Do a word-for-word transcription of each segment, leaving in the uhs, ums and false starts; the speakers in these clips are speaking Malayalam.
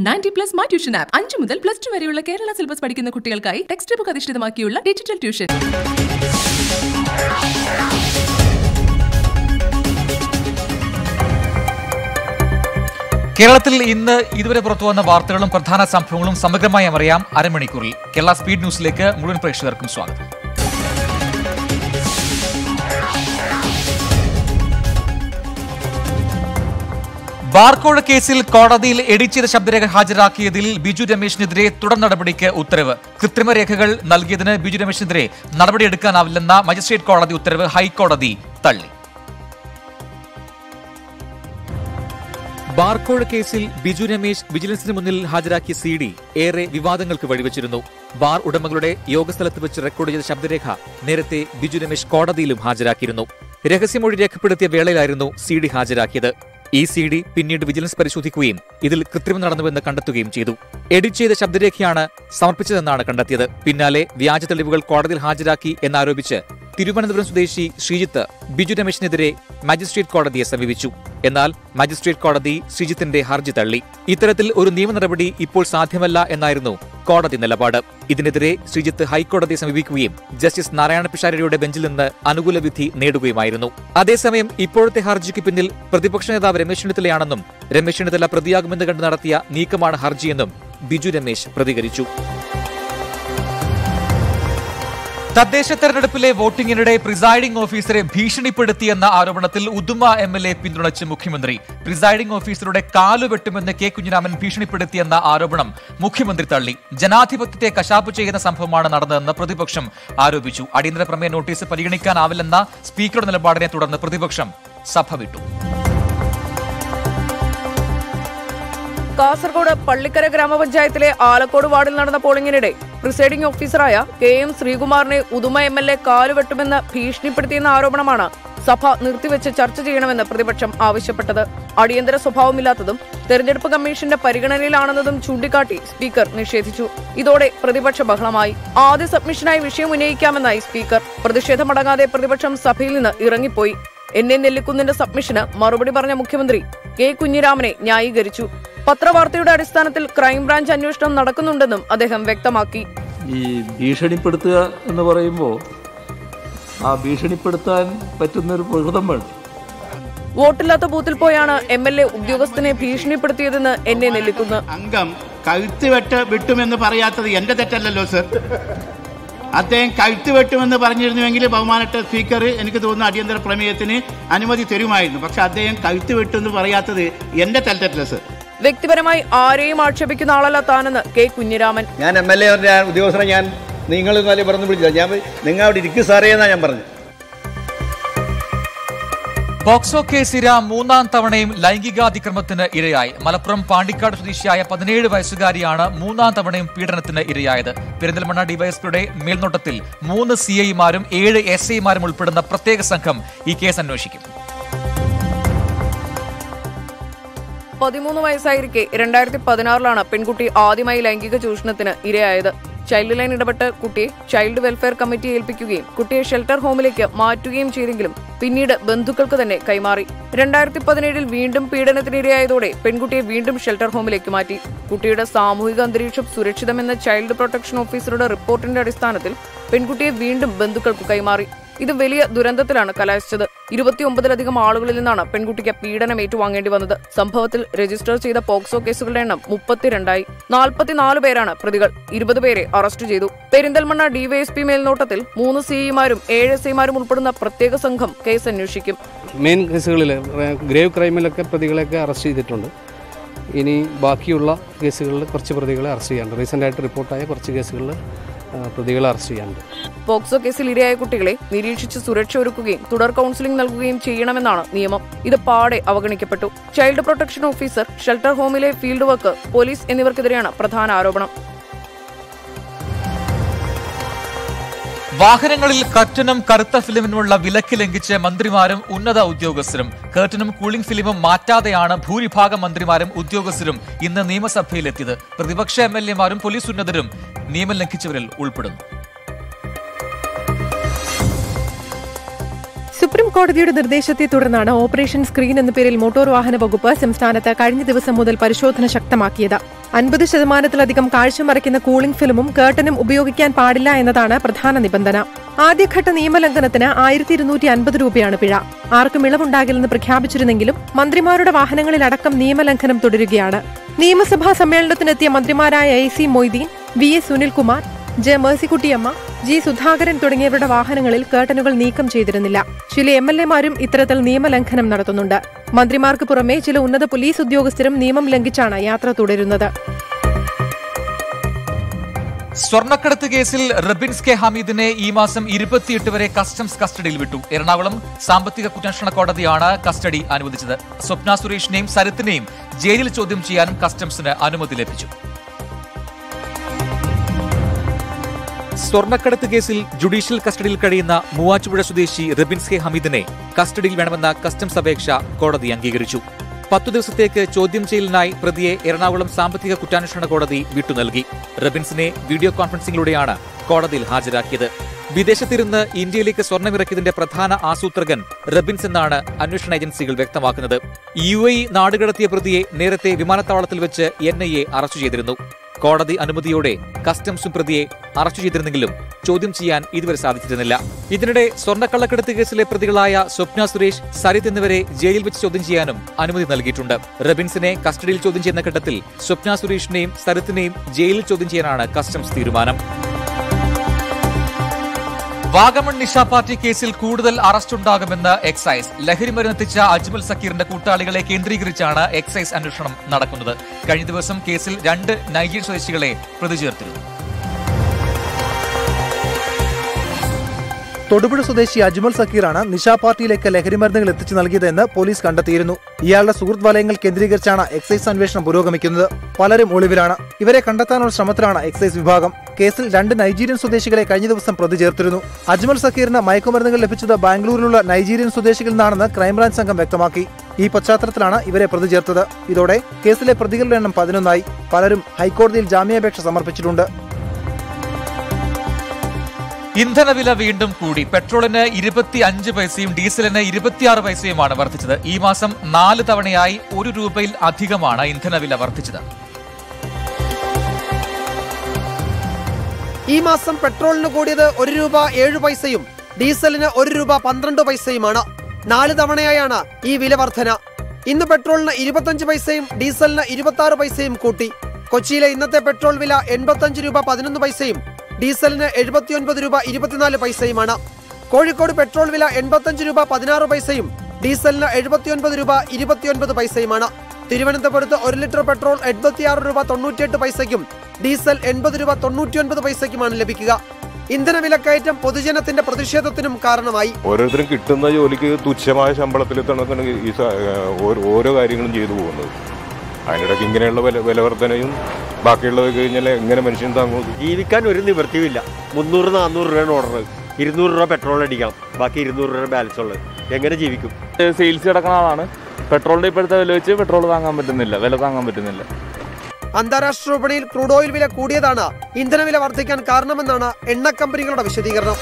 Ninety plus my tuition app അഞ്ചു മുതൽ പ്ലസ് ടു വരെയുള്ള കേരള സിലബസ് പഠിക്കുന്ന കുട്ടികൾക്കായി ടെക്സ്റ്റ് ബുക്ക് അധിഷ്ഠിതമാക്കിയുള്ള ഡിജിറ്റൽ ട്യൂഷൻ. കേരളത്തിൽ ഇന്ന് ഇതുവരെ പുറത്തുവന്ന വാർത്തകളും പ്രധാന സംഭവങ്ങളും സമഗ്രമായി അറിയാം അരമണിക്കൂറിൽ. കേരള സ്പീഡ് ന്യൂസിലേക്ക് മുഴുവൻ പ്രേക്ഷകർക്കും സ്വാഗതം. ബാർക്കോഴ കേസിൽ കോടതിയിൽ എഡിറ്റ് ചെയ്ത ശബ്ദരേഖ ഹാജരാക്കിയതിൽ ബിജു രമേശിനെതിരെ തുടർ നടപടിക്ക് ഉത്തരവ്. കൃത്രിമ രേഖകൾ നൽകിയതിന് ബിജു രമേശിനെതിരെ നടപടിയെടുക്കാനാവില്ലെന്ന മജിസ്ട്രേറ്റ് കോടതി ഉത്തരവ് ഹൈക്കോടതി തള്ളി. ബാർക്കോഴ കേസിൽ ബിജു രമേശ് വിജിലൻസിന് മുന്നിൽ ഹാജരാക്കിയ സി ഡി ഏറെ വിവാദങ്ങൾക്ക് വഴിവെച്ചിരുന്നു. ബാർ ഉടമകളുടെ യോഗസ്ഥലത്ത് വെച്ച് റെക്കോർഡ് ചെയ്ത ശബ്ദരേഖ നേരത്തെ ബിജു രമേശ് കോടതിയിലും ഹാജരാക്കിയിരുന്നു. രഹസ്യമൊഴി രേഖപ്പെടുത്തിയ വേളയിലായിരുന്നു സി ഡി ഹാജരാക്കിയത്. ഈ സി ഡി പിന്നീട് വിജിലൻസ് പരിശോധിക്കുകയും ഇതിൽ കൃത്രിമം നടന്നുവെന്ന് കണ്ടെത്തുകയും ചെയ്തു. എഡിറ്റ് ചെയ്ത ശബ്ദരേഖയാണ് സമർപ്പിച്ചതെന്നാണ് കണ്ടെത്തിയത്. പിന്നാലെ വ്യാജ തെളിവുകൾ കോടതിയിൽ ഹാജരാക്കി എന്നാരോപിച്ച് തിരുവനന്തപുരം സ്വദേശി ശ്രീജിത്ത് ബിജു രമേശിനെതിരെ മജിസ്ട്രേറ്റ് കോടതിയെ സമീപിച്ചു. എന്നാൽ മജിസ്ട്രേറ്റ് കോടതി ശ്രീജിത്തിന്റെ ഹർജി തള്ളി. ഇത്തരത്തിൽ ഒരു നിയമ നടപടി ഇപ്പോൾ സാധ്യമല്ല എന്നായിരുന്നു കോടതി നിലപാട്. ഇതിനെതിരെ ശ്രീജിത്ത് ഹൈക്കോടതിയെ സമീപിക്കുകയും ജസ്റ്റിസ് നാരായണ പിഷാരടിയുടെ ബെഞ്ചിൽ നിന്ന് അനുകൂല വിധി നേടുകയുമായിരുന്നു. അതേസമയം ഇപ്പോഴത്തെ ഹർജിക്ക് പിന്നിൽ പ്രതിപക്ഷ നേതാവ് രമേശ് ചെന്നിത്തലയാണെന്നും രമേശ് ചെന്നിത്തല പ്രതിയാകുമെന്ന് കണ്ട് നടത്തിയ നീക്കമാണ് ഹർജിയെന്നും ബിജു രമേശ് പ്രതികരിച്ചു. തദ്ദേശ തെരഞ്ഞെടുപ്പിലെ വോട്ടിംഗിനിടെ പ്രിസൈഡിംഗ് ഓഫീസറെ ഭീഷണിപ്പെടുത്തിയെന്ന ആരോപണത്തിൽ ഉദുമ എം എൽ എ പിന്തുണച്ച് മുഖ്യമന്ത്രി. പ്രിസൈഡിംഗ് ഓഫീസറുടെ കാലുവെട്ടുമെന്ന് കെ കുഞ്ഞിരാമൻ ഭീഷണിപ്പെടുത്തിയെന്ന ആരോപണം മുഖ്യമന്ത്രി തള്ളി. ജനാധിപത്യത്തെ കശാപ്പ് ചെയ്യുന്ന സംഭവമാണ് നടന്നതെന്ന് പ്രതിപക്ഷം ആരോപിച്ചു. അടിയന്തര പ്രമേയ നോട്ടീസ് പരിഗണിക്കാനാവില്ലെന്ന സ്പീക്കറുടെ നിലപാടിനെ തുടർന്ന് പ്രതിപക്ഷം സഭ വിട്ടു. കാസർഗോഡ് പള്ളിക്കര ഗ്രാമപഞ്ചായത്തിലെ ആലക്കോട് വാർഡിൽ നടന്ന പോളിംഗിനിടെ പ്രിസൈഡിംഗ് ഓഫീസറായ കെ എം ശ്രീകുമാറിനെ ഉദുമ എം എൽ എ കാലുവെട്ടുമെന്ന് ഭീഷണിപ്പെടുത്തിയെന്ന ആരോപണമാണ് സഭ നിർത്തിവെച്ച് ചർച്ച ചെയ്യണമെന്ന് പ്രതിപക്ഷം ആവശ്യപ്പെട്ടത്. അടിയന്തര സ്വഭാവമില്ലാത്തതും തെരഞ്ഞെടുപ്പ് കമ്മീഷന്റെ പരിഗണനയിലാണെന്നതും ചൂണ്ടിക്കാട്ടി സ്പീക്കർ നിഷേധിച്ചു. ഇതോടെ പ്രതിപക്ഷ ബഹളമായി. ആദ്യ സബ്മിഷനായി വിഷയം ഉന്നയിക്കാമെന്നായി സ്പീക്കർ. പ്രതിഷേധമടങ്ങാതെ പ്രതിപക്ഷം സഭയിൽ നിന്ന് ഇറങ്ങിപ്പോയി. എൻ എ നെല്ലിക്കുന്നിന്റെ സബ്മിഷന് മറുപടി പറഞ്ഞ മുഖ്യമന്ത്രി കെ കുഞ്ഞിരാമനെ ന്യായീകരിച്ചു. പത്രവാർത്തയുടെ അടിസ്ഥാനത്തിൽ ക്രൈംബ്രാഞ്ച് അന്വേഷണം നടക്കുന്നുണ്ടെന്നും അദ്ദേഹം വ്യക്തമാക്കി. ഈ ഭീഷണിപ്പെടുത്തുക എന്ന് പറയുമ്പോൾ ആ ഭീഷണിപ്പെടുത്താൻ പറ്റുന്നൊരു പ്രകൃതം വേണം. വോട്ടില്ലാത്ത ബൂത്തിൽ പോയാണ് എം എൽ എ ഉദ്യോഗസ്ഥനെ ഭീഷണിപ്പെടുത്തിയതെന്ന് എന്നെ നെല്ലിക്കുന്നു. അംഗം കഴുത്ത് വെട്ട് വിട്ടുമെന്ന് പറയാത്തത് എന്റെ തെറ്റല്ലല്ലോ സർ. അദ്ദേഹം കഴുത്ത് വെട്ടുമെന്ന് പറഞ്ഞിരുന്നുവെങ്കിൽ ബഹുമാനപ്പെട്ട സ്പീക്കർ എനിക്ക് തോന്നുന്നു അടിയന്തര പ്രമേയത്തിന് അനുമതി തരുമായിരുന്നു. പക്ഷെ അദ്ദേഹം കഴുത്ത് വെട്ടെന്ന് പറയാത്തത് എന്റെ തെറ്റല്ല സർ. വ്യക്തിപരമായി ആരെയും ആക്ഷേപിക്കുന്ന ആളല്ല താനെന്ന് കെ കുഞ്ഞിരാമൻ. ഞാൻ എം എൽ എ ഉദ്യോഗസ്ഥനെ ഞാൻ നിങ്ങൾ നല്ല പറഞ്ഞു വിളിച്ചില്ല. ഞാൻ നിങ്ങൾ അവിടെ ഇരിക്കും സാറേ എന്നാ ഞാൻ പറഞ്ഞു. പോക്സോ കേസിര മൂന്നാം തവണയും ലൈംഗികാതിക്രമത്തിന് ഇരയായി. മലപ്പുറം പാണ്ടിക്കാട് സ്വദേശിയായ പതിനേഴ് വയസ്സുകാരിയാണ് മൂന്നാം തവണയും പീഡനത്തിന് ഇരയായത്. പെരിന്തൽമണ്ണ ഡിവൈഎസ്പിയുടെ മേൽനോട്ടത്തിൽ മൂന്ന് സി ഐമാരും ഏഴ് എസ് ഐമാരും ഉൾപ്പെടുന്ന പ്രത്യേക സംഘം ഈ കേസ് അന്വേഷിക്കും. പതിമൂന്ന് വയസ്സായിരിക്കെ രണ്ടായിരത്തി പതിനാറിലാണ് പെൺകുട്ടി ആദ്യമായി ലൈംഗിക ചൂഷണത്തിന് ഇരയായത്. ചൈൽഡ് ലൈൻ ഇടപെട്ട് കുട്ടിയെ ചൈൽഡ് വെൽഫെയർ കമ്മിറ്റി ഏൽപ്പിക്കുകയും കുട്ടിയെ ഷെൽട്ടർ ഹോമിലേക്ക് മാറ്റുകയും ചെയ്തെങ്കിലും പിന്നീട് ബന്ധുക്കൾക്ക് തന്നെ കൈമാറി. രണ്ടായിരത്തി പതിനേഴിൽ വീണ്ടും പീഡനത്തിനിരയായതോടെ പെൺകുട്ടിയെ വീണ്ടും ഷെൽട്ടർ ഹോമിലേക്ക് മാറ്റി. കുട്ടിയുടെ സാമൂഹിക അന്തരീക്ഷം സുരക്ഷിതമെന്ന ചൈൽഡ് പ്രൊട്ടക്ഷൻ ഓഫീസറുടെ റിപ്പോർട്ടിന്റെ അടിസ്ഥാനത്തിൽ പെൺകുട്ടിയെ വീണ്ടും ബന്ധുക്കൾക്ക് കൈമാറി. ഇത് വലിയ ദുരന്തത്തിലാണ് കലാശിച്ചത്. ഇരുപത്തിയൊമ്പതിലധികം ആളുകളിൽ നിന്നാണ് പെൺകുട്ടിക്ക് പീഡനം ഏറ്റുവാങ്ങേണ്ടി വന്നത്. സംഭവത്തിൽ രജിസ്റ്റർ ചെയ്ത പോക്സോ കേസുകളുടെ എണ്ണം മുപ്പത്തിരണ്ടായി. നാൽപ്പത്തിനാല് പേരാണ് പ്രതികൾ. ഇരുപത് പേരെ അറസ്റ്റ് ചെയ്തു. പെരിന്തൽമണ്ണ ഡിവൈഎസ്പി മേൽനോട്ടത്തിൽ മൂന്ന് സിഇമാരും ഏഴ് എസ് ഐമാരും ഉൾപ്പെടുന്ന പ്രത്യേക സംഘം കേസ് അന്വേഷിക്കും. മെയിൻ കേസുകളിൽ ഗ്രേവ് ക്രൈമിലൊക്കെ പ്രതികളെയൊക്കെ അറസ്റ്റ് ചെയ്തിട്ടുണ്ട്. ഇനി ബാക്കിയുള്ള കേസുകളിൽ കുറച്ച് പ്രതികളെ അറസ്റ്റ് ചെയ്യാറുണ്ട്. റീസെന്റ് ആയിട്ട് റിപ്പോർട്ടായ കുറച്ച് കേസുകളിൽ പ്രതികളെ അറസ്റ്റ് ചെയ്യാനുണ്ട്. പോക്സോ കേസിൽ ഇരയായ കുട്ടികളെ നിരീക്ഷിച്ച് സുരക്ഷ ഒരുക്കുകയും തുടർ കൌൺസിലിംഗ് നൽകുകയും ചെയ്യണമെന്നാണ് നിയമം. ഇത് പാടെ അവഗണിക്കപ്പെട്ടു. ചൈൽഡ് പ്രൊട്ടക്ഷൻ ഓഫീസർ, ഷെൽട്ടർ ഹോമിലെ ഫീൽഡ് വർക്ക്, പോലീസ് എന്നിവർക്കെതിരെയാണ് പ്രധാന ആരോപണം. വാഹനങ്ങളിൽ കർട്ടനും കറുത്ത ഫിലിമിനുമുള്ള വിലക്ക് ലംഘിച്ച് മന്ത്രിമാരും ഉന്നത ഉദ്യോഗസ്ഥരും. കർട്ടനും കൂളിംഗ് ഫിലിമും മാറ്റാതെയാണ് ഭൂരിഭാഗം മന്ത്രിമാരും ഉദ്യോഗസ്ഥരും ഇന്ന് നിയമസഭയിലെത്തിയത്. പ്രതിപക്ഷ എം എൽ എമാരും പോലീസ് ഉന്നതരും നിയമം ലംഘിച്ചവരിൽ ഉൾപ്പെടുന്നു. സുപ്രീം കോടതിയുടെ നിർദ്ദേശത്തെ തുടർന്നാണ് ഓപ്പറേഷൻ സ്ക്രീൻ എന്ന പേരിൽ മോട്ടോർ വാഹന വകുപ്പ് സംസ്ഥാനത്ത് കഴിഞ്ഞ ദിവസം മുതൽ പരിശോധന ശക്തമാക്കിയത്. അൻപത് ശതമാനത്തിലധികം കാഴ്ച മറയ്ക്കുന്ന കൂളിംഗ് ഫിലിമും കേർട്ടനും ഉപയോഗിക്കാൻ പാടില്ല എന്നതാണ് പ്രധാന നിബന്ധന. ആദ്യഘട്ട നിയമലംഘനത്തിന് ആയിരത്തി ഇരുന്നൂറ്റി അൻപത് രൂപയാണ് പിഴ. ആർക്കും ഇളവുണ്ടാകില്ലെന്ന് പ്രഖ്യാപിച്ചിരുന്നെങ്കിലും മന്ത്രിമാരുടെ വാഹനങ്ങളിലടക്കം നിയമലംഘനം തുടരുകയാണ്. നിയമസഭാ സമ്മേളനത്തിനെത്തിയ മന്ത്രിമാരായ A C Moideen, V S Sunilkumar, J Mercykuttyamma, G Sudhakaran തുടങ്ങിയവരുടെ വാഹനങ്ങളിൽ കേർട്ടനുകൾ നീക്കം ചെയ്തിരുന്നില്ല. ചില എം എൽ എമാരും ഇത്തരത്തിൽ നിയമലംഘനം നടത്തുന്നുണ്ട്. മന്ത്രിമാർക്ക് പുറമെ ചില ഉന്നത പോലീസ് ഉദ്യോഗസ്ഥരും നിയമം ലംഘിച്ചാണ് യാത്ര തുടരുന്നത്. സ്വർണ്ണക്കടത്ത് കേസിൽ റബിൻസ് കെ ഹമീദിനെ ഈ മാസം ഇരുപത്തിയെട്ട് വരെ കസ്റ്റംസ് കസ്റ്റഡിയിൽ വിട്ടു. എറണാകുളം സാമ്പത്തിക കുറ്റാന്വേഷണ കോടതിയാണ് കസ്റ്റഡി അനുവദിച്ചത്. സ്വപ്ന സുരേഷിനെയും സരിത്തിനെയും ജയിലിൽ ചോദ്യം ചെയ്യാനും കസ്റ്റംസിന് അനുമതി ലഭിച്ചു. സ്വർണ്ണക്കടത്ത് കേസിൽ ജുഡീഷ്യൽ കസ്റ്റഡിയിൽ കഴിയുന്ന മൂവാറ്റുപുഴ സ്വദേശി റബിൻസ് കെ ഹമീദിനെ കസ്റ്റഡിയിൽ വേണമെന്ന കസ്റ്റംസ് അപേക്ഷ കോടതി അംഗീകരിച്ചു. പത്തു ദിവസത്തേക്ക് ചോദ്യം ചെയ്യലിനായി പ്രതിയെ എറണാകുളം സാമ്പത്തിക കുറ്റാന്വേഷണ കോടതി വിട്ടു നൽകി. റബിൻസിനെ വീഡിയോ കോൺഫറൻസിംഗിലൂടെയാണ് കോടതിയിൽ ഹാജരാക്കിയത്. വിദേശത്തിരുന്ന് ഇന്ത്യയിലേക്ക് സ്വർണ്ണമിറക്കിയതിന്റെ പ്രധാന ആസൂത്രകൻ റബിൻസ് എന്നാണ് അന്വേഷണ ഏജൻസികൾ വ്യക്തമാക്കുന്നത്. യു എ ഇ നാടുകടത്തിയ പ്രതിയെ നേരത്തെ വിമാനത്താവളത്തിൽ വെച്ച് എൻ ഐ എ അറസ്റ്റ് ചെയ്തിരുന്നു. കോടതി അനുമതിയോടെ കസ്റ്റംസും പ്രതിയെ അറസ്റ്റ് ചെയ്തിരുന്നെങ്കിലും ചോദ്യം ചെയ്യാൻ ഇതുവരെ സാധിച്ചിരുന്നില്ല. ഇതിനിടെ സ്വർണ്ണക്കള്ളക്കടത്ത് കേസിലെ പ്രതികളായ സ്വപ്ന സുരേഷ്, സരിത് എന്നിവരെ ജയിലിൽ വെച്ച് ചോദ്യം ചെയ്യാനും അനുമതി നൽകിയിട്ടുണ്ട്. റബിൻസിനെ കസ്റ്റഡിയിൽ ചോദ്യം ചെയ്യുന്ന ഘട്ടത്തിൽ സ്വപ്ന സുരേഷിനെയും സരിത്തിനെയും ജയിലിൽ ചോദ്യം ചെയ്യാനാണ് കസ്റ്റംസ് തീരുമാനം. വാഗമൺ നിശ പാർട്ടി കേസിൽ കൂടുതൽ അറസ്റ്റുണ്ടാകുമെന്ന് എക്സൈസ്. ലഹരിമരുന്നെത്തിച്ച അജ്മൽ സക്കീറിന്റെ കൂട്ടാളികളെ കേന്ദ്രീകരിച്ചാണ് എക്സൈസ് അന്വേഷണം നടക്കുന്നത്. കഴിഞ്ഞ ദിവസം കേസിൽ രണ്ട് നൈജീരിയൻ സ്വദേശികളെ പ്രതി ചേർത്തിരുന്നു. തൊടുപുഴ സ്വദേശി അജ്മൽ സക്കീറാണ് നിശാ പാർട്ടിയിലേക്ക് ലഹരിമരുന്നുകൾ എത്തിച്ചു നൽകിയതെന്ന് പോലീസ് കണ്ടെത്തിയിരുന്നു. ഇയാളുടെ സുഹൃത്ത് വലയങ്ങൾ കേന്ദ്രീകരിച്ചാണ് എക്സൈസ് അന്വേഷണം പുരോഗമിക്കുന്നത്. പലരും ഒളിവിലാണ്. ഇവരെ കണ്ടെത്താനുള്ള ശ്രമത്തിലാണ് എക്സൈസ് വിഭാഗം. കേസിൽ രണ്ട് നൈജീരിയൻ സ്വദേശികളെ കഴിഞ്ഞ ദിവസം പ്രതി ചേർത്തിരുന്നു. അജ്മൽ സക്കീറിന് മയക്കുമരുന്നുകൾ ലഭിച്ചത് ബാംഗ്ലൂരിലുള്ള നൈജീരിയൻ സ്വദേശികളിൽ നിന്നാണെന്ന് ക്രൈംബ്രാഞ്ച് സംഘം വ്യക്തമാക്കി. ഈ പശ്ചാത്തലത്തിലാണ് ഇവരെ പ്രതി ചേർത്തത്. ഇതോടെ കേസിലെ പ്രതികളുടെ എണ്ണം പതിനൊന്നായി. പലരും ഹൈക്കോടതിയിൽ ജാമ്യാപേക്ഷ സമർപ്പിച്ചിട്ടുണ്ട്. ഇന്ധനവില വീണ്ടും കൂടി. പെട്രോളിന് ഇരുപത്തി അഞ്ച് പൈസയും ഡീസലിന് ഇരുപത്തിയാറ് പൈസയുമാണ് വർദ്ധിച്ചത്. ഈ മാസം നാല് തവണയായി ഒരു രൂപയിൽ അധികമാണ് ഇന്ധനവില വർദ്ധിച്ചത്. ഈ മാസം പെട്രോളിന് കൂടിയത് ഒരു രൂപ ഏഴ് പൈസയും ഡീസലിന് ഒരു രൂപ പന്ത്രണ്ട് പൈസയുമാണ്. നാല് തവണയായാണ് ഈ വില വർധന. ഇന്ന് പെട്രോളിന് ഇരുപത്തഞ്ച് പൈസയും ഡീസലിന് ഇരുപത്തി ആറ് പൈസയും കൂട്ടി. കൊച്ചിയിലെ ഇന്നത്തെ പെട്രോൾ വില എൺപത്തഞ്ച് രൂപ പതിനൊന്ന് പൈസയും ഡീസലിന് എഴുപത്തിയൊൻപത് രൂപ ഇരുപത്തിനാല് പൈസയുമാണ്. കോഴിക്കോട് പെട്രോൾ വില എൺപത്തഞ്ച് രൂപ പതിനാറ് പൈസയും ഡീസലിന് എഴുപത്തിയൊൻപത് രൂപ ഇരുപത്തിയൊൻപത് പൈസയുമാണ്. തിരുവനന്തപുരത്ത് ഒരു ലിറ്റർ പെട്രോൾ എൺപത്തിയാറ് രൂപ തൊണ്ണൂറ്റിയെട്ട് പൈസയ്ക്കും ഡീസൽ എൺപത് രൂപ തൊണ്ണൂറ്റിയൊൻപത് പൈസയ്ക്കുമാണ് ലഭിക്കുക. ഇന്ധന വിലക്കയറ്റം പൊതുജനത്തിന്റെ പ്രതിഷേധത്തിനും കാരണമായി. ഓരോരുത്തരും കിട്ടുന്ന ജോലിക്ക് തുച്ഛമായ ശമ്പളത്തിൽ ഈ ഓരോ കാര്യങ്ങളും ചെയ്തു പോകുന്നത്. അതിനിടയ്ക്ക് ഇങ്ങനെയുള്ള വില വിലവർധനയും ബാക്കിയുള്ളത് കഴിഞ്ഞാൽ എങ്ങനെ മനുഷ്യൻ താങ്ങും? ജീവിക്കാൻ ഒരു നിവൃത്തിയുമില്ല. മുന്നൂറ് നാന്നൂറ് രൂപയാണ് ഓർഡർ. ഇരുന്നൂറ് രൂപ പെട്രോൾ അടിക്കണം, ബാക്കി ഇരുന്നൂറ് രൂപ ബാലൻസ് ഉള്ളത്. എങ്ങനെ ജീവിക്കും? സെയിൽസ് കിടക്കുന്ന ആളാണ്. പെട്രോളിന്റെ ഇപ്പോഴത്തെ വില വെച്ച് പെട്രോൾ താങ്ങാൻ പറ്റുന്നില്ല, വില താങ്ങാൻ പറ്റുന്നില്ല. അന്താരാഷ്ട്ര വിപണിയിൽ ക്രൂഡ് ഓയിൽ വില കൂടിയതാണ് ഇന്ധനവില വർദ്ധിക്കാൻ കാരണമെന്നാണ് എണ്ണ കമ്പനികളുടെ വിശദീകരണം.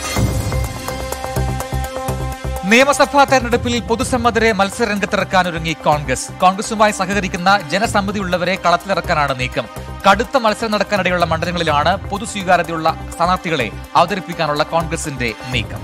നിയമസഭാ തെരഞ്ഞെടുപ്പിൽ പൊതുസമ്മതരെ മത്സരരംഗത്തിറക്കാനൊരുങ്ങി കോൺഗ്രസ്. കോൺഗ്രസുമായി സഹകരിക്കുന്ന ജനസമ്മതിയുള്ളവരെ കളത്തിലിറക്കാനാണ് നീക്കം. കടുത്ത മത്സരം നടക്കാനിടയുള്ള മണ്ഡലങ്ങളിലാണ് പൊതു സ്വീകാര്യതയുള്ള സ്ഥാനാർത്ഥികളെ അവതരിപ്പിക്കാനുള്ള കോൺഗ്രസിന്റെ നീക്കം.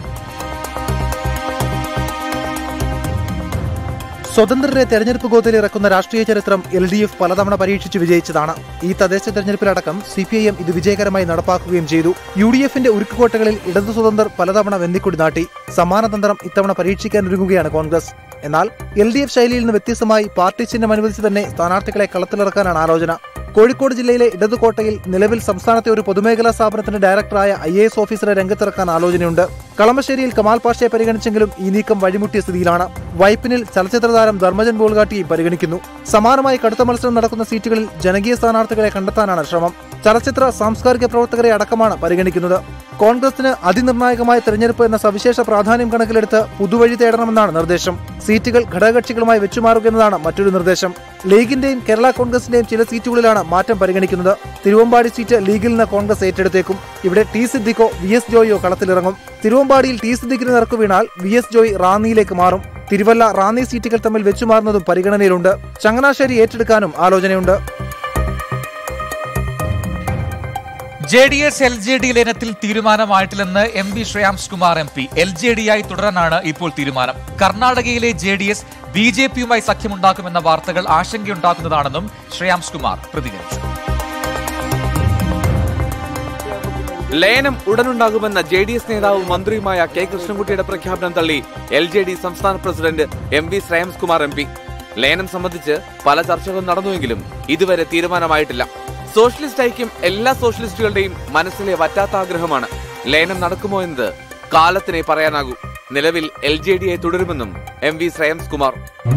സ്വതന്ത്രരെ തെരഞ്ഞെടുപ്പ് ഗോതയിൽ ഇറക്കുന്ന രാഷ്ട്രീയ ചരിത്രം എൽ ഡി എഫ് പലതവണ പരീക്ഷിച്ച് വിജയിച്ചതാണ്. ഈ തദ്ദേശ തെരഞ്ഞെടുപ്പിലടക്കം സി പി ഐ എം ഇത് വിജയകരമായി നടപ്പാക്കുകയും ചെയ്തു. യു ഡി എഫിന്റെ ഉരുക്കുകോട്ടകളിൽ ഇടതു സ്വതന്ത്രർ പലതവണ വെന്നിക്കൊടി നാട്ടി. സമാനതന്ത്രം ഇത്തവണ പരീക്ഷിക്കാനൊരുങ്ങുകയാണ് കോൺഗ്രസ്. എന്നാൽ എൽ ഡി എഫ് ശൈലിയിൽ നിന്ന് വ്യത്യസ്തമായി പാർട്ടി ചിഹ്നം അനുവദിച്ച് തന്നെ സ്ഥാനാർത്ഥികളെ കളത്തിലിറക്കാനാണ് ആലോചന. കോഴിക്കോട് ജില്ലയിലെ ഇടതുകോട്ടയിൽ നിലവിൽ സംസ്ഥാനത്തെ ഒരു പൊതുമേഖലാ സ്ഥാപനത്തിന്റെ ഡയറക്ടറായ ഐ എ എസ് ഓഫീസറെ രംഗത്തിറക്കാൻ ആലോചനയുണ്ട്. കളമശ്ശേരിയിൽ കമാൽ പാഷയെ പരിഗണിച്ചെങ്കിലും ഈ നീക്കം വഴിമുട്ടിയ സ്ഥിതിയിലാണ്. വൈപ്പിനിൽ ചലച്ചിത്ര താരം ധർമ്മജൻ ബോൾഗാട്ടിയെ പരിഗണിക്കുന്നു. സമാനമായി കടുത്ത മത്സരം നടക്കുന്ന സീറ്റുകളിൽ ജനകീയ സ്ഥാനാർത്ഥികളെ കണ്ടെത്താനാണ് ശ്രമം. ചലച്ചിത്ര സാംസ്കാരിക പ്രവർത്തകരെ അടക്കമാണ് പരിഗണിക്കുന്നത്. കോൺഗ്രസിന് അതിനിർണായകമായ തെരഞ്ഞെടുപ്പ് എന്ന സവിശേഷ പ്രാധാന്യം കണക്കിലെടുത്ത് പുതുവഴി തേടണമെന്നാണ് നിർദ്ദേശം. സീറ്റുകൾ ഘടകകക്ഷികളുമായി വെച്ചുമാറുകയെന്നതാണ് മറ്റൊരു നിർദ്ദേശം. ലീഗിന്റെയും കേരള കോൺഗ്രസിന്റെയും ചില സീറ്റുകളിലാണ് മാറ്റം പരിഗണിക്കുന്നത്. തിരുവമ്പാടി സീറ്റ് ലീഗിൽ നിന്ന് കോൺഗ്രസ് ഏറ്റെടുത്തേക്കും. ഇവിടെ ടി സിദ്ദിഖോ വി എസ് ജോയിയോ കളത്തിലിറങ്ങും. തിരുവമ്പാടിയിൽ ടി സിദ്ദിഖിന് നിറക്കു വീണാൽ വി എസ് ജോയി റാന്നിയിലേക്ക് മാറും. തിരുവല്ല റാന്നി സീറ്റുകൾ തമ്മിൽ വെച്ചുമാറുന്നതും പരിഗണനയിലുണ്ട്. ചങ്ങനാശ്ശേരി ഏറ്റെടുക്കാനും ആലോചനയുണ്ട്. J D S L J D ലയനത്തിൽ തീരുമാനമായിട്ടില്ലെന്ന് M V Shreyams Kumar M P. L J ഡിയായി തുടരാനാണ് ഇപ്പോൾ തീരുമാനം. കർണാടകയിലെ J D S B J പിയുമായി സഖ്യമുണ്ടാക്കുമെന്ന വാർത്തകൾ ആശങ്കയുണ്ടാക്കുന്നതാണെന്നും ശ്രേയാംസ് കുമാർ പ്രതികരിച്ചു. ലയനം ഉടനുണ്ടാകുമെന്ന ജെ ഡി എസ് നേതാവും മന്ത്രിയുമായ കെ കൃഷ്ണൻകുട്ടിയുടെ പ്രഖ്യാപനം തള്ളി എൽ ജെ ഡി സംസ്ഥാന president M V Shreyams Kumar M P. ലയനം സംബന്ധിച്ച് പല ചർച്ചകളും നടന്നുവെങ്കിലും ഇതുവരെ തീരുമാനമായിട്ടില്ല. സോഷ്യലിസ്റ്റ് ഐക്യം എല്ലാ സോഷ്യലിസ്റ്റുകളുടെയും മനസ്സിലെ വറ്റാത്ത ആഗ്രഹമാണ്. ലയനം നടക്കുമോ എന്നത് കാലത്തിനെ പറയാനാകൂ. നിലവിൽ എൽ ജെ ഡിയെ തുടരുമെന്നും എം വി ശ്രേയാംസ് കുമാർ.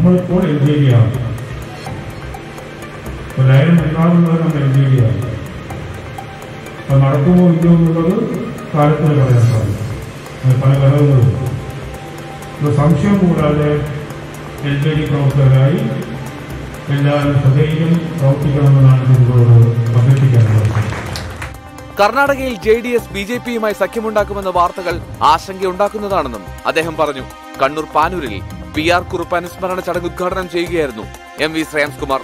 നടക്കുമോ ഇല്ലയോ എന്നുള്ളത് കാലത്തിന് പറയാൻ സാധിക്കും. പല ഘടകങ്ങളും സംശയം കൂടാതെ എൽ ജെ ഡി പ്രവർത്തകരായി എല്ലാവരും സദൈര്യം പ്രവർത്തിക്കണമെന്നാണ് നിങ്ങളോട് അഭ്യർത്ഥിക്കാനുള്ളത്. കർണാടകയിൽ J D S B J പിയുമായി സഖ്യമുണ്ടാക്കുമെന്ന വാർത്തകൾ ആശങ്കയുണ്ടാക്കുന്നതാണെന്നും അദ്ദേഹം പറഞ്ഞു. കണ്ണൂർ പാനൂരിൽ പി ആർ കുറുപ്പ് അനുസ്മരണ ചടങ്ങ് ഉദ്ഘാടനം ചെയ്യുകയായിരുന്നു എം വി ശ്രേയാംസ് കുമാർ.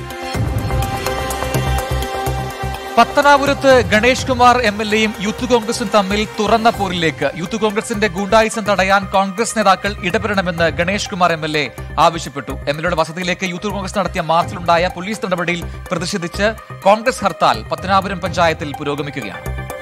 പത്തനാപുരത്ത് ഗണേഷ് കുമാർ എം എൽ എയും യൂത്ത് കോൺഗ്രസും തമ്മിൽ തുറന്ന പോരിലേക്ക്. യൂത്ത് കോൺഗ്രസിന്റെ ഗൂണ്ടായിസം തടയാൻ കോൺഗ്രസ് നേതാക്കൾ ഇടപെടണമെന്ന് Ganesh Kumar M L A ആവശ്യപ്പെട്ടു. എം എൽ എയുടെ വസതിയിലേക്ക് യൂത്ത് കോൺഗ്രസ് നടത്തിയ മാർച്ചിലുണ്ടായ പോലീസ് നടപടിയിൽ പ്രതിഷേധിച്ച് കോൺഗ്രസ് ഹർത്താൽ പത്തനാപുരം പഞ്ചായത്തിൽ പുരോഗമിക്കുകയാണ്.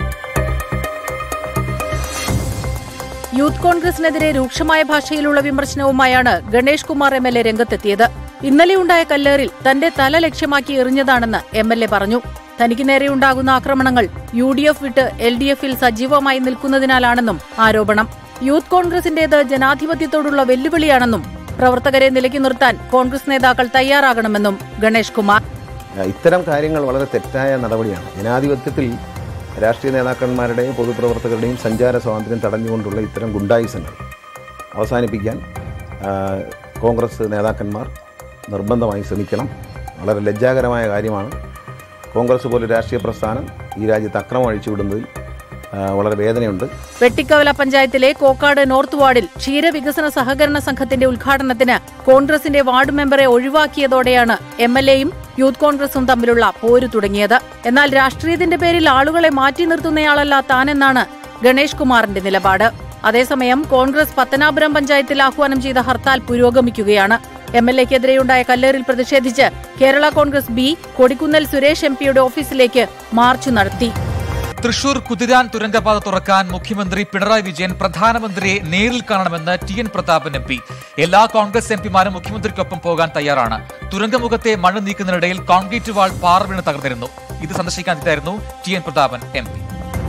യൂത്ത് കോൺഗ്രസിനെതിരെ രൂക്ഷമായ ഭാഷയിലുള്ള വിമർശനവുമായാണ് Ganesh Kumar M L A രംഗത്തെത്തിയത്. ഇന്നലെയുണ്ടായ കല്ലേറിൽ തന്റെ തല ലക്ഷ്യമാക്കി എറിഞ്ഞതാണെന്ന് എം എൽ എ പറഞ്ഞു. തനിക്ക് നേരെയുണ്ടാകുന്ന ആക്രമണങ്ങൾ യു ഡി എഫ് വിട്ട് എൽ ഡി എഫിൽ സജീവമായി നിൽക്കുന്നതിനാലാണെന്നും ആരോപണം. യൂത്ത് കോൺഗ്രസിന്റേത് ജനാധിപത്യത്തോടുള്ള വെല്ലുവിളിയാണെന്നും പ്രവർത്തകരെ നിലയ്ക്ക് നിർത്താൻ കോൺഗ്രസ് നേതാക്കൾ തയ്യാറാകണമെന്നും ഗണേഷ് കുമാർ. ഇത്തരം കാര്യങ്ങൾ വളരെ തെറ്റായ നടപടിയാണ്. ജനാധിപത്യത്തിൽ രാഷ്ട്രീയ നേതാക്കന്മാരുടെയും പൊതുപ്രവർത്തകരുടെയും സഞ്ചാര സ്വാതന്ത്ര്യം തടഞ്ഞുകൊണ്ടുള്ള ഇത്തരം ഗുണ്ടായിസങ്ങൾ അവസാനിപ്പിക്കാൻ കോൺഗ്രസ് നേതാക്കന്മാർ നിർബന്ധമായി ശ്രമിക്കണം. വളരെ ലജ്ജാകരമായ കാര്യമാണ്. കോൺഗ്രസ് പോലെ രാഷ്ട്രീയ പ്രസ്ഥാനം ഈ രാജ്യത്ത് അക്രമം അഴിച്ചുവിടുന്നതിൽ വളരെ വേദനയുണ്ട്. വെട്ടിക്കവല പഞ്ചായത്തിലെ കോക്കാട് നോർത്ത് വാർഡിൽ ക്ഷീരവികസന സഹകരണ സംഘത്തിന്റെ ഉദ്ഘാടനത്തിന് കോൺഗ്രസിന്റെ വാർഡ് മെമ്പറെ ഒഴിവാക്കിയതോടെയാണ് എം എൽ എയും യൂത്ത് കോൺഗ്രസും തമ്മിലുള്ള പോര് തുടങ്ങിയത്. എന്നാൽ രാഷ്ട്രീയത്തിന്റെ പേരിൽ ആളുകളെ മാറ്റി നിർത്തുന്നയാളല്ല താനെന്നാണ് ഗണേഷ് കുമാറിന്റെ നിലപാട്. അതേസമയം കോൺഗ്രസ് പത്തനാപുരം പഞ്ചായത്തിൽ ആഹ്വാനം ചെയ്ത ഹർത്താൽ പുരോഗമിക്കുകയാണ്. എം എൽ എക്കെതിരെയുണ്ടായ കല്ലേറിൽ പ്രതിഷേധിച്ച് കേരള കോൺഗ്രസ് ബി കൊടിക്കുന്നൽ സുരേഷ് എം പിയുടെ ഓഫീസിലേക്ക് മാർച്ച് നടത്തി. തൃശൂർ കുതിരാൻ തുരങ്കപാത തുറക്കാൻ മുഖ്യമന്ത്രി പിണറായി വിജയൻ പ്രധാനമന്ത്രിയെ നേരിൽ കാണണമെന്ന് T N Prathapan M P. എല്ലാ കോൺഗ്രസ് എം പിമാരും മുഖ്യമന്ത്രിക്കൊപ്പം പോകാൻ തയ്യാറാണ്. തുരങ്കമുഖത്തെ മണ്ണ് നീക്കുന്നതിനിടയിൽ കോൺക്രീറ്റ് വാൾ പാറ വീണ് തകർന്നിരുന്നു. ഇത് സന്ദർശിക്കാനെത്തിയായിരുന്നു T N Prathapan M P.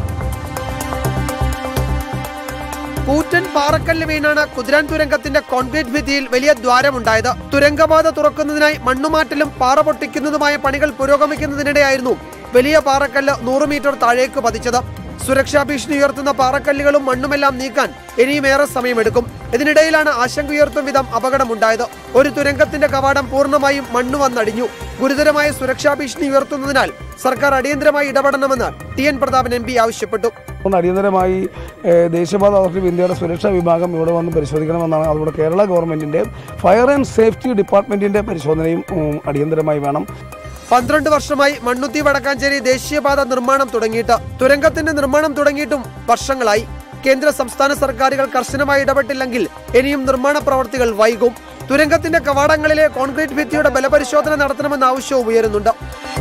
കൂറ്റൻ പാറക്കല്ല് വീണാണ് കുതിരാൻ തുരങ്കത്തിന്റെ കോൺക്രീറ്റ് ഭിത്തിയിൽ വലിയ ദ്വാരമുണ്ടായത്. തുരങ്കപാത തുറക്കുന്നതിനായി മണ്ണുമാറ്റലും പാറ പൊട്ടിക്കുന്നതുമായ പണികൾ പുരോഗമിക്കുന്നതിനിടെയായിരുന്നു വലിയ പാറക്കല്ല് നൂറ് മീറ്റർ താഴേക്ക് പതിച്ചത്. സുരക്ഷാ ഭീഷണി ഉയർത്തുന്ന പാറക്കല്ലുകളും മണ്ണുമെല്ലാം നീക്കാൻ ഇനിയും ഏറെ സമയമെടുക്കും. ഇതിനിടയിലാണ് ആശങ്കയുയർത്തും വിധം അപകടമുണ്ടായത്. ഒരു തുരങ്കത്തിന്റെ കവാടം പൂർണ്ണമായും മണ്ണ് വന്നടിഞ്ഞു. ഗുരുതരമായ സുരക്ഷാ ഭീഷണി ഉയർത്തുന്നതിനാൽ സർക്കാർ അടിയന്തരമായി ഇടപെടണമെന്ന് T N Prathapan M P ആവശ്യപ്പെട്ടു. അടിയന്തരമായി ദേശീയപാത അതോറിറ്റി ഓഫ് ഇന്ത്യയുടെ സുരക്ഷാ വിഭാഗം ഇവിടെ വന്ന് പരിശോധിക്കണമെന്നാണ്. അതുപോലെ കേരള ഗവൺമെന്റിന്റെ ഫയർ ആൻഡ് സേഫ്റ്റി ഡിപ്പാർട്ട്മെന്റിന്റെ പരിശോധനയും അടിയന്തരമായി വേണം. പന്ത്രണ്ട് വർഷമായി മണ്ണുത്തി വടക്കാഞ്ചേരി ദേശീയപാത നിർമ്മാണം തുടങ്ങിയിട്ട് തുരങ്കത്തിന്റെ നിർമ്മാണം തുടങ്ങിയിട്ടും വർഷങ്ങളായി. കേന്ദ്ര സംസ്ഥാന സർക്കാരുകൾ കർശനമായി ഇടപെട്ടില്ലെങ്കിൽ ഇനിയും നിർമ്മാണ പ്രവർത്തികൾ വൈകും. തുരങ്കത്തിന്റെ കവാടങ്ങളിലെ കോൺക്രീറ്റ് ഭിത്തിയുടെ ബലപരിശോധന നടത്തണമെന്ന ആവശ്യവും ഉയരുന്നുണ്ട്.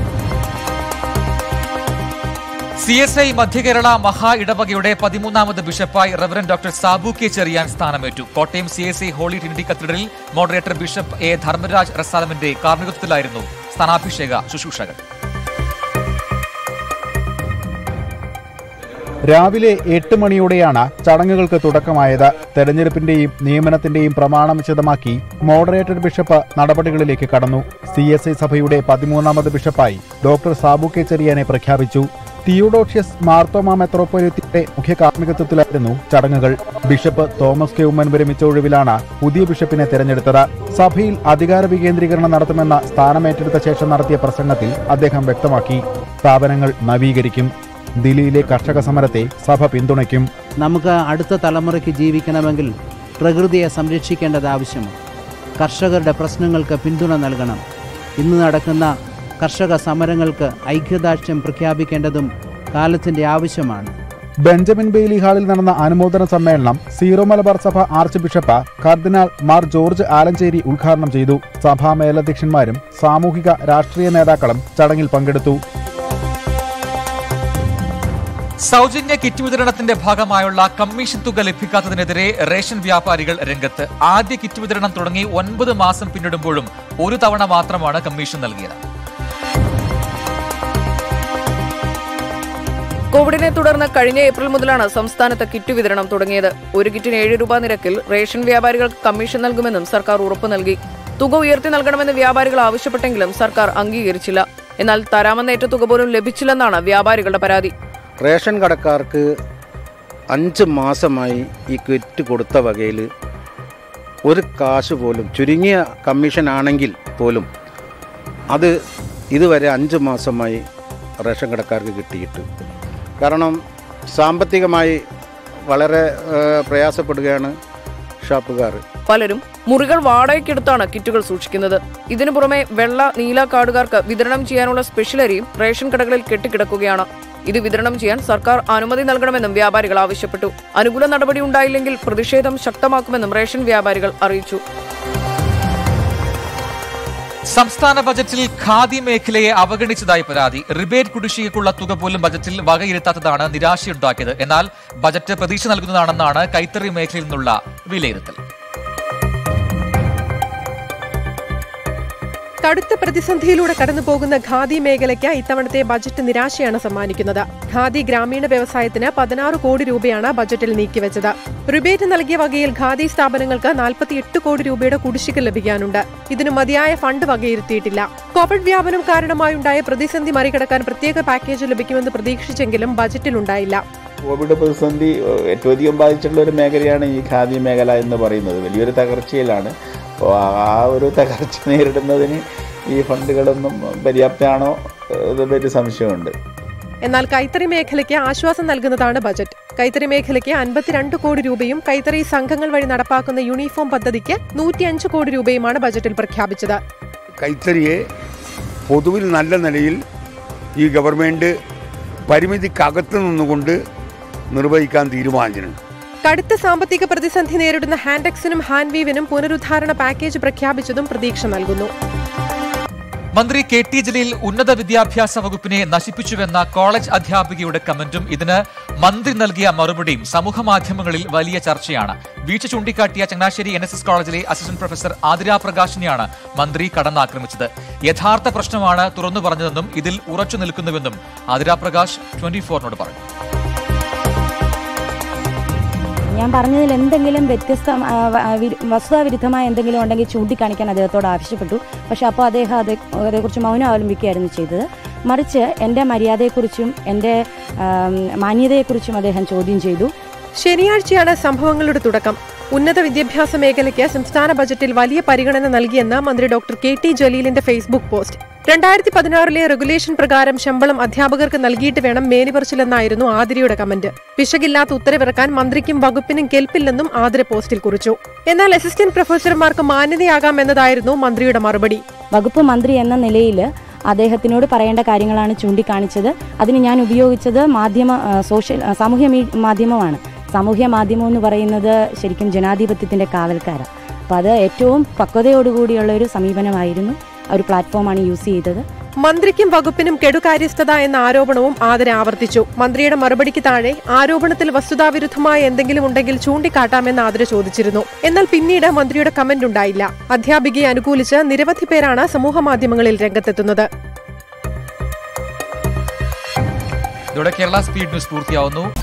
സി എസ് ഐ മധ്യകേരള മഹാ ഇടവകയുടെ പതിമൂന്നാമത് ബിഷപ്പായി reverend doctor Sabu K Cherian സ്ഥാനമേറ്റു. Kottayam C S I holy trinity കത്തീഡ്രലിൽ മോഡറേറ്റർ ബിഷപ്പ് എ ധർമ്മരാജ് റസാലമിന്റെ കാർമ്മികത്വത്തിലായിരുന്നു സ്ഥാനാഭിഷേക ശുശ്രൂഷകൾ. രാവിലെ എട്ട് മണിയോടെയാണ് ചടങ്ങുകൾക്ക് തുടക്കമായത്. തെരഞ്ഞെടുപ്പിന്റെയും നിയമനത്തിന്റെയും പ്രമാണം വിശദമാക്കി മോഡറേറ്റർ ബിഷപ്പ് നടപടികളിലേക്ക് കടന്നു. സി എസ് ഐ സഭയുടെ പതിമൂന്നാമത് ബിഷപ്പായി ഡോക്ടർ സാബു കെ ചെറിയാനെ പ്രഖ്യാപിച്ചു. തിയോഡോഷ്യസ് മാർത്തോമ മെത്രോപ്പൊലിത്തയുടെ മുഖ്യ കാർമ്മികത്വത്തിലായിരുന്നു ചടങ്ങുകൾ. ബിഷപ്പ് തോമസ് കെ ഉമ്മൻ വിരമിച്ച ഒഴിവിലാണ് പുതിയ ബിഷപ്പിനെ തെരഞ്ഞെടുത്തത്. സഭയിൽ അധികാര വികേന്ദ്രീകരണം നടത്തുമെന്ന സ്ഥാനമേറ്റെടുത്ത ശേഷം നടത്തിയ പ്രസംഗത്തിൽ അദ്ദേഹം വ്യക്തമാക്കി, സ്ഥാപനങ്ങൾ നവീകരിക്കും. ദില്ലിയിലെ കർഷക സമരത്തെ സഭ പിന്തുണയ്ക്കും. നമുക്ക് അടുത്ത തലമുറയ്ക്ക് ജീവിക്കണമെങ്കിൽ പ്രകൃതിയെ സംരക്ഷിക്കേണ്ടത് ആവശ്യമാണ്. കർഷകരുടെ പ്രശ്നങ്ങൾക്ക് പിന്തുണ നൽകണം. ഇന്ന് നടക്കുന്ന കർഷക സമരങ്ങൾക്ക് ഐക്യദാർഢ്യം പ്രഖ്യാപിക്കേണ്ടതും കാലത്തിന്റെ ആവശ്യമാണ്. ബെഞ്ചമിൻ ബെയ്ലി ഹാളിൽ നടന്ന അനുമോദന സമ്മേളനം സീറോ മലബാർ സഭ ആർച്ച് ബിഷപ്പ് കർദിനാൾ മാർ ജോർജ് ആലഞ്ചേരി ഉദ്ഘാടനം ചെയ്തു. സഭാ മേലധ്യക്ഷന്മാരും സാമൂഹിക രാഷ്ട്രീയ നേതാക്കളും ചടങ്ങിൽ പങ്കെടുത്തു. സൗജന്യ കിറ്റ് വിതരണത്തിന്റെ ഭാഗമായുള്ള കമ്മീഷൻ തുക ലഭിക്കാത്തതിനെതിരെ റേഷൻ വ്യാപാരികൾ രംഗത്ത്. ആദ്യ കിറ്റ് വിതരണം തുടങ്ങി ഒൻപത് മാസം പിന്നിടുമ്പോഴും ഒരു തവണ മാത്രമാണ് കമ്മീഷൻ നൽകിയത്. കോവിഡിനെ തുടർന്ന് കഴിഞ്ഞ ഏപ്രിൽ മുതലാണ് സംസ്ഥാനത്ത് കിറ്റ് വിതരണം തുടങ്ങിയത്. ഒരു കിറ്റിന് ഏഴ് രൂപ നിരക്കിൽ റേഷൻ വ്യാപാരികൾക്ക് കമ്മീഷൻ നൽകുമെന്നും സർക്കാർ ഉറപ്പു നൽകി. തുക ഉയർത്തി നൽകണമെന്ന് വ്യാപാരികൾ ആവശ്യപ്പെട്ടെങ്കിലും സർക്കാർ അംഗീകരിച്ചില്ല. എന്നാൽ തരാമെന്നേറ്റ തുക പോലും ലഭിച്ചില്ലെന്നാണ് വ്യാപാരികളുടെ പരാതി. റേഷൻ കടക്കാർക്ക് അഞ്ച് മാസമായി ഈ കിറ്റ് കൊടുത്ത വകയിൽ ഒരു കാശ് പോലും, ചുരുങ്ങിയ കമ്മീഷൻ ആണെങ്കിൽ പോലും അത് ഇതുവരെ അഞ്ച് മാസമായി റേഷൻ കടക്കാർക്ക് കിട്ടിയിട്ട്. കാരണം സാമ്പത്തികമായി വളരെ പ്രയാസപ്പെടുകയാണ് ഷാപ്പുകാർ. പലരും മുറികൾ വാടകയ്ക്കെടുത്താണ് കിറ്റുകൾ സൂക്ഷിക്കുന്നത്. ഇതിനു പുറമെ വെള്ള നീല കാർഡുകാർക്ക് വിതരണം ചെയ്യാനുള്ള സ്പെഷ്യൽ അരിയും റേഷൻ കടകളിൽ കെട്ടിക്കിടക്കുകയാണ്. ഇത് വിതരണം ചെയ്യാൻ സർക്കാർ അനുമതി നൽകണമെന്നും വ്യാപാരികൾ ആവശ്യപ്പെട്ടു. അനുകൂല നടപടി ഉണ്ടായില്ലെങ്കിൽ പ്രതിഷേധം ശക്തമാക്കുമെന്നും റേഷൻ വ്യാപാരികൾ അറിയിച്ചു. സംസ്ഥാന ബജറ്റിൽ ഖാദി മേഖലയെ അവഗണിച്ചതായി പരാതി. റിബേറ്റ് കുടിശ്ശികയ്ക്കുള്ള തുക പോലും ബജറ്റിൽ വകയിരുത്താത്തതാണ് നിരാശയുണ്ടാക്കിയത്. എന്നാൽ ബജറ്റ് പ്രതീക്ഷ നൽകുന്നതാണെന്നാണ് കൈത്തറി മേഖലയിൽ നിന്നുള്ള വിലയിരുത്തൽ. കടുത്ത പ്രതിസന്ധിയിലൂടെ കടന്നുപോകുന്ന ഖാദി മേഖലയ്ക്ക് ഇത്തവണത്തെ ബജറ്റ് നിരാശയാണ് സമ്മാനിക്കുന്നത്. ഖാദി ഗ്രാമീണ വ്യവസായത്തിന് പതിനാറ് കോടി രൂപയാണ് ബജറ്റിൽ നീക്കിവെച്ചത്. റിബേറ്റ് നൽകിയ വകയിൽ ഖാദി സ്ഥാപനങ്ങൾക്ക് നാൽപ്പത്തിയെട്ട് കോടി രൂപയുടെ കുടിശ്ശിക ലഭിക്കാനുണ്ട്. ഇതിന് മതിയായ ഫണ്ട് വകയിരുത്തിയിട്ടില്ല. കോവിഡ് വ്യാപനം കാരണമായുണ്ടായ പ്രതിസന്ധി മറികടക്കാൻ പ്രത്യേക പാക്കേജ് ലഭിക്കുമെന്ന് പ്രതീക്ഷിച്ചെങ്കിലും ബജറ്റിലുണ്ടായില്ല. കോവിഡ് പ്രതിസന്ധി ഏറ്റവും അധികം ബാധിച്ചിട്ടുള്ള ഒരു മേഖലയാണ് ഈ ഖാദി മേഖല എന്ന് പറയുന്നത്. വലിയൊരു തകർച്ചയിലാണ്. അപ്പോൾ ആ ഒരു തകർച്ച നേരിടുന്നതിന് ഈ ഫണ്ടുകളൊന്നും പര്യാപ്തമാണോ എന്നൊരു സംശയമുണ്ട്. എന്നാൽ കൈത്തറി മേഖലയ്ക്ക് ആശ്വാസം നൽകുന്നതാണ് ബജറ്റ്. കൈത്തറി മേഖലയ്ക്ക് അൻപത്തിരണ്ട് കോടി രൂപയും കൈത്തറി സംഘങ്ങൾ വഴി നടപ്പാക്കുന്ന യൂണിഫോം പദ്ധതിക്ക് നൂറ്റിയഞ്ച് കോടി രൂപയുമാണ് ബജറ്റിൽ പ്രഖ്യാപിച്ചത്. കൈത്തറിയെ പൊതുവിൽ നല്ല നിലയിൽ ഈ ഗവൺമെന്റ് പരിമിതിക്കകത്ത് നിന്നുകൊണ്ട് നിർവഹിക്കാൻ തീരുമാനിച്ചിട്ടുണ്ട്. കടുത്ത സാമ്പത്തിക പ്രതിസന്ധി നേരിടുന്ന ഹാൻഡെക്സിനും ഹാൻവീവിനും പുനരുദ്ധാരണ പാക്കേജ് പ്രഖ്യാപിച്ചതും പ്രതീക്ഷ നൽകുന്നു. മന്ത്രി കെ ടി ജലീൽ ഉന്നത വിദ്യാഭ്യാസ വകുപ്പിനെ നശിപ്പിച്ചുവെന്ന കോളേജ് അധ്യാപികയുടെ കമന്റും ഇതിന് മന്ത്രി നൽകിയ മറുപടിയും സമൂഹമാധ്യമങ്ങളിൽ വലിയ ചർച്ചയാണ്. വീഴ്ച ചൂണ്ടിക്കാട്ടിയ ചങ്ങനാശ്ശേരി എൻ എസ് എസ് കോളേജിലെ അസിസ്റ്റന്റ് പ്രൊഫസർ ആതിര പ്രകാശിനെയാണ് മന്ത്രി കടന്നാക്രമിച്ചത്. യഥാർത്ഥ പ്രശ്നമാണ് തുറന്നു പറഞ്ഞതെന്നും ഇതിൽ ഉറച്ചു നിൽക്കുന്നുവെന്നും ആതിര പ്രകാശ് ട്വന്റി ഫോറിനോട് പറഞ്ഞു. ഞാൻ പറഞ്ഞതിൽ എന്തെങ്കിലും വ്യത്യസ്ത വസ്തുതാവിരുദ്ധമായ എന്തെങ്കിലും ഉണ്ടെങ്കിൽ ചൂണ്ടിക്കാണിക്കാൻ അദ്ദേഹത്തോട് ആവശ്യപ്പെട്ടു. പക്ഷെ അപ്പോൾ അദ്ദേഹം അത് അതേക്കുറിച്ച് മൗനം അവലംബിക്കുകയായിരുന്നു ചെയ്തത്. മറിച്ച് എൻ്റെ മര്യാദയെക്കുറിച്ചും എൻ്റെ മാന്യതയെക്കുറിച്ചും അദ്ദേഹം ചോദ്യം ചെയ്തു. ശനിയാഴ്ചയാണ് സംഭവങ്ങളുടെ തുടക്കം. ഉന്നത വിദ്യാഭ്യാസ മേഖലയ്ക്ക് സംസ്ഥാന ബജറ്റിൽ വലിയ പരിഗണന നൽകിയെന്ന് മന്ത്രി ഡോക്ടർ കെ ടി ജലീലിന്റെ ഫേസ്ബുക്ക് പോസ്റ്റ്. രണ്ടായിരത്തി പതിനാറിലെ റെഗുലേഷൻ പ്രകാരം ശമ്പളം അധ്യാപകർക്ക് നൽകിയിട്ട് വേണം മേനിപറിച്ചിലെന്നായിരുന്നു ആതിരയുടെ കമന്റ്. പിശകില്ലാത്ത ഉത്തരവിറക്കാൻ മന്ത്രിക്കും വകുപ്പിനും കെൽപ്പില്ലെന്നും ആതിര പോസ്റ്റിൽ കുറിച്ചു. എന്നാൽ അസിസ്റ്റന്റ് പ്രൊഫസർമാർക്ക് മാന്യതയാകാം എന്നതായിരുന്നു മന്ത്രിയുടെ മറുപടി. വകുപ്പ് മന്ത്രി എന്ന നിലയിൽ അദ്ദേഹത്തിനോട് പറയേണ്ട കാര്യങ്ങളാണ് ചൂണ്ടിക്കാണിച്ചത്. അതിന് ഞാൻ ഉപയോഗിച്ചത് മാധ്യമ സോഷ്യൽ സാമൂഹ്യ മാധ്യമമാണ്. സാമൂഹ്യ മാധ്യമം എന്ന് പറയുന്നത് ശരിക്കും ജനാധിപത്യത്തിന്റെ കാവൽക്കാരാണ്. അപ്പോൾ അത് ഏറ്റവും പക്വതയോടുകൂടിയുള്ള ഒരു സമീപനമായിരുന്നു. ഒരു പ്ലാറ്റ്ഫോമാണ് യൂസ് ചെയ്തത്. മന്ത്രിക്കും വകുപ്പിനും കെടുകാര്യസ്ഥത എന്ന ആരോപണവും ആതിര ആവർത്തിച്ചു. മന്ത്രിയുടെ മറുപടിക്ക് താഴെ ആരോപണത്തിൽ വസ്തുതാവിരുദ്ധമായ എന്തെങ്കിലും ഉണ്ടെങ്കിൽ ചൂണ്ടിക്കാട്ടാമെന്ന് ആതിര ചോദിച്ചിരുന്നു. എന്നാൽ പിന്നീട് മന്ത്രിയുടെ കമന്റ് ഉണ്ടായില്ല. അധ്യാപികയെ അനുകൂലിച്ച് നിരവധി പേരാണ് സമൂഹമാധ്യമങ്ങളിൽ രംഗത്തെത്തുന്നത്. ഇതോടെ കേരള സ്പീഡ് ന്യൂസ് പൂർത്തിയാവുന്നു.